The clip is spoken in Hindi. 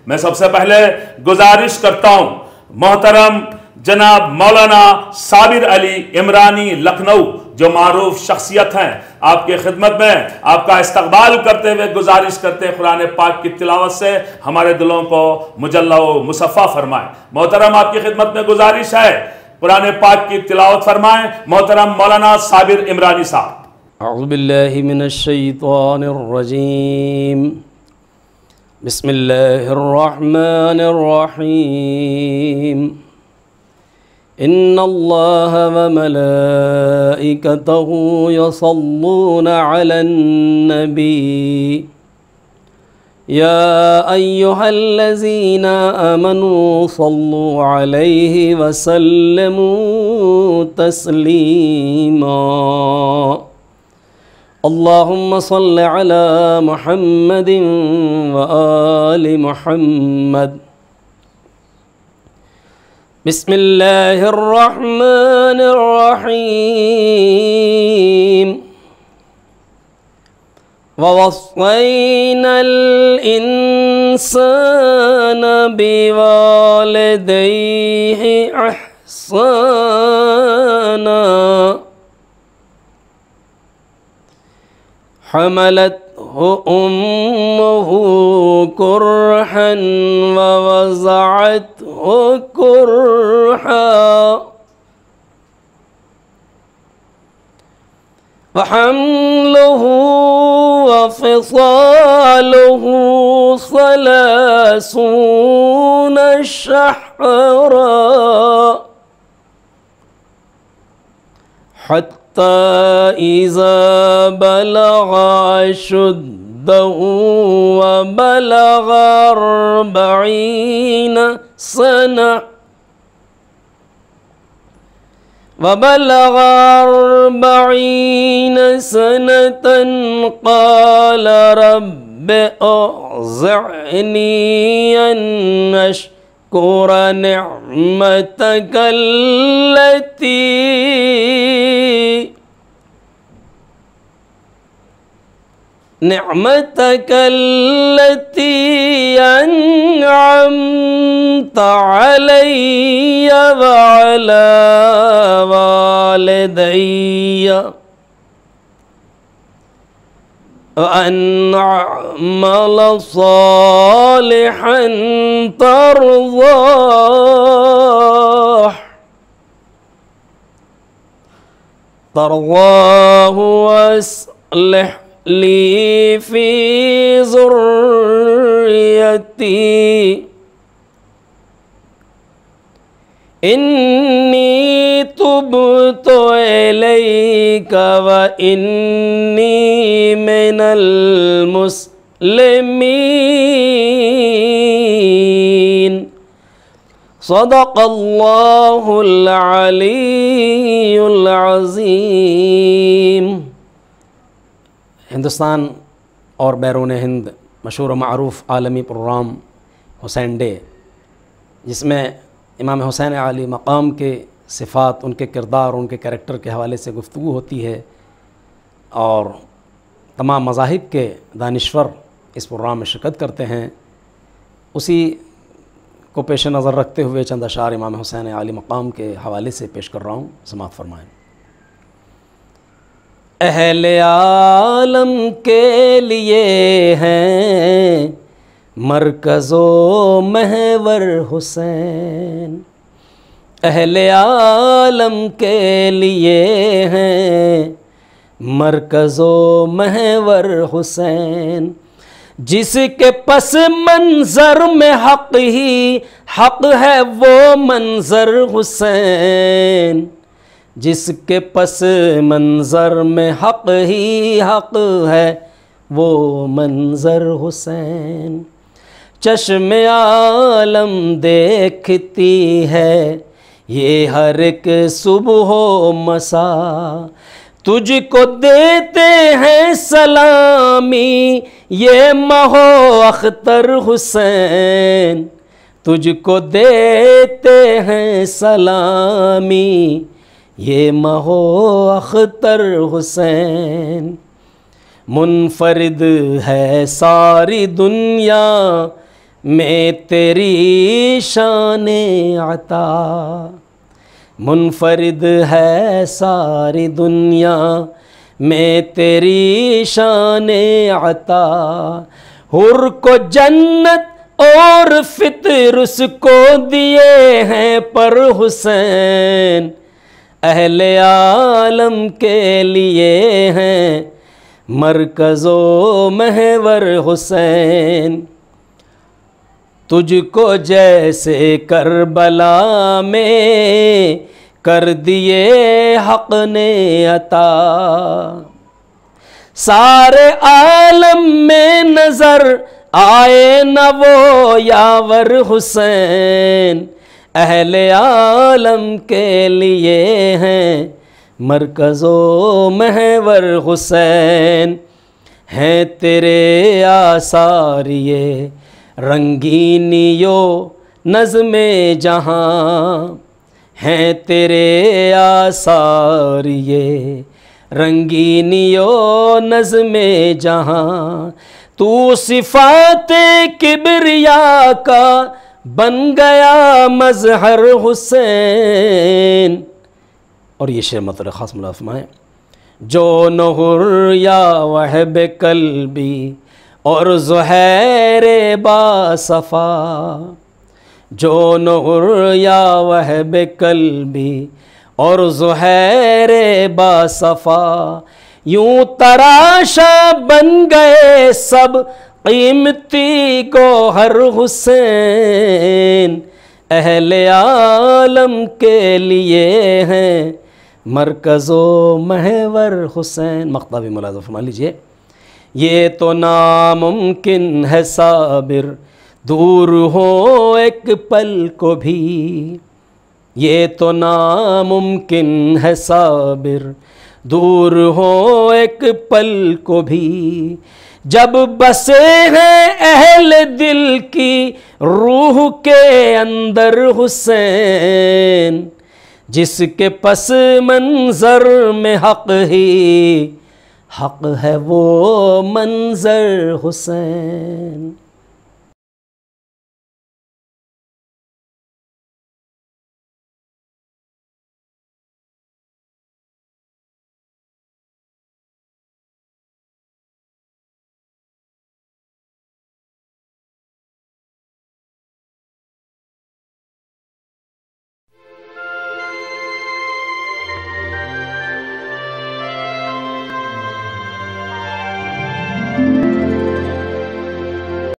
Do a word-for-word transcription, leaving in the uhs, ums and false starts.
मैं सबसे पहले गुजारिश करता हूं मोहतरम जनाब मौलाना साबिर अली इमरानी लखनऊ जो मारूफ शख्सियत हैं, आपके खिदमत में आपका इस्तकबाल करते हुए गुजारिश करते हैं कुरान पाक की तिलावत से हमारे दिलों को मुजल्ला व मुसफ़ा फरमाएं। मोहतरम आपकी खिदमत में गुजारिश है, कुरान पाक की तिलावत फरमाएं मोहतरम मौलाना साबिर इमरानी साहब। अऊज़ु बिल्लाहि मिनश शैतानिर रजीम, बिस्मिल्लाहिर रहमानिर रहीम। इन्नल्लाह व मलाइकतहु यसल्लूना अलन नबी या अय्युहल्लज़ीना आमनू सल्लू अलैहि व सल्लिमू तस्लीमा। अल्लाहुम्मा सल्लि अला मुहम्मदिन व आलि मुहम्मद। बिस्मिल्लाहिर रहमानिर रहीम। ववस्सैनल इंसाना बिवालिदैहि इहसाना हमलतहु उम्मुहु कुरहन व वज़अतहु कुरहा व हम्लुहु व फ़िसालुहु सलासून शहरा हत्ता इज़ा बलग अशुद्धहु व बलग अर्बईन सना व बलग अर्बईन सनतन क़ाल रब्बि औज़िअनी अन अश्कुर निअमतकल्लती निअमतकल्लती अन्अमत अलैय व अला वालिदैय व अन अअमल सालिहन तर्ज़ाह तर्ज़ाहु वअस्लिह ली फी ज़ुर्रियती इन्नी तुब्तु इलैका व इन्नी मिनल मुस्लिमीन। सदक़ल्लाहुल अलीयुल अज़ीम। हिंदुस्तान और बैरून हिंद मशहूर मारूफ़ आलमी प्रोग्राम हुसैन डे, जिसमें इमाम हुसैन आली मकाम के सिफ़ात, उनके किरदार, उनके कैरेक्टर के हवाले से गुफ्तगू होती है और तमाम मज़ाहिब के दानिश्वर इस प्रोग्राम में शिरकत करते हैं। उसी को पेश नज़र रखते हुए चंद अशार इमाम हुसैन आली मकाम के हवाले से पेश कर रहा हूँ, समाअत फरमाएँ। अहले आलम के लिए हैं मरकज़ो महवर हुसैन। अहले आलम के लिए हैं मरकज़ो महवर हुसैन। जिसके पस मंज़र में हक़ ही हक़ है वो मंज़र हुसैन। जिसके पस मंज़र में हक़ ही हक़ है वो मंज़र हुसैन। चश्मे आलम देखती है ये हर एक सुबह मसा। तुझको देते हैं सलामी ये महो अख्तर हुसैन। तुझको देते हैं सलामी ये महो अख्तर हुसैन। मुनफरिद है सारी दुनिया में तेरी शाने अता, मुनफरिद है सारी दुनिया में तेरी शाने अता। हुर को जन्नत और फितर उसको दिए हैं पर हुसैन अहले आलम के लिए हैं मरकज़ो महवर हुसैन। तुझको जैसे करबला में कर दिए हक ने अता, सारे आलम में नजर आए न वो यावर हुसैन अहले आलम के लिए हैं मरकज़ो महवर हुसैन। हैं तेरे आसार ये रंगीनियो नज़्मे जहाँ, हैं तेरे आसार ये रंगीनियो नज़्मे जहाँ। तू सिफ़ाते किबरिया का बन गया मज़हर हुसैन। और ये शेर मतलब ख़ास मुलाफ़माएँ, जो नहुर या वहब कल्बी और ज़ुहैर बासफ़ा, जो नहुर या वहब कल्बी और ज़ुहैर बासफ़ा, यूं तराशा बन गए सब कीमती गोहर हुसैन अहले आलम के लिए हैं मरकज़ो महवर हुसैन। मक़ता भी मुलाज़ा फरमा लीजिए। ये तो नामुमकिन है साबिर दूर हो एक पल को भी, ये तो नामुमकिन है साबिर दूर हो एक पल को भी। जब बसे हैं अहले दिल की रूह के अंदर हुसैन, जिसके पस मंजर में हक ही हक है वो मंजर हुसैन।